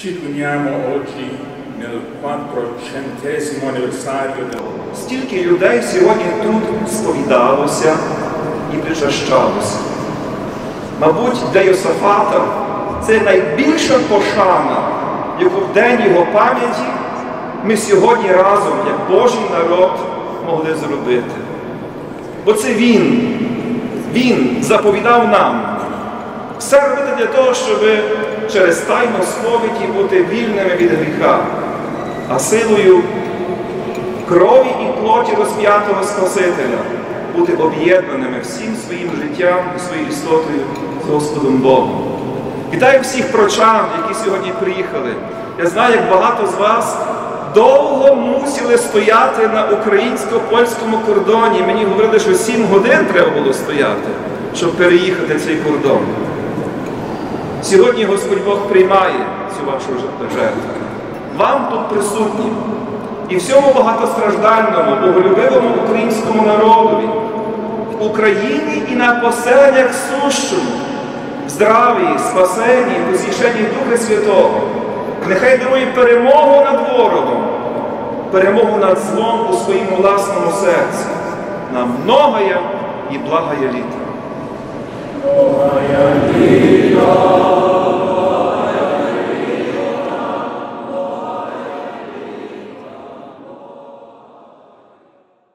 Ci troviamo oggi nel 400° anniversario del... Стільки людей сьогодні тут сповідалося і причащалося. Мабуть, для Йосафата це найбільша пошана, яку в день його пам'яті ми сьогодні разом, як Божий народ, могли зробити. Бо це Він заповідав нам все робити для того, щоб через тайну сповіді бути вільними від гріха, а силою крові і плоті розп'ятого Спасителя бути об'єднаними всім своїм життям і своєю істотою з Господом Богом. Вітаю всіх прочан, які сьогодні приїхали. Я знаю, як багато з вас довго мусили стояти на українсько-польському кордоні. Мені говорили, що 7 годин треба було стояти, щоб переїхати цей кордон. Сьогодні Господь Бог приймає цю вашу жертву. Вам тут присутнім і всьому багатостраждальному, боголюбивому українському народові, в Україні і на поселеннях сущому, в здравії, спасенні, посвященні Духа Святого. Нехай дарує перемогу над ворогом, перемогу над злом у своєму власному серці, на многое і благое літо. Благое літо.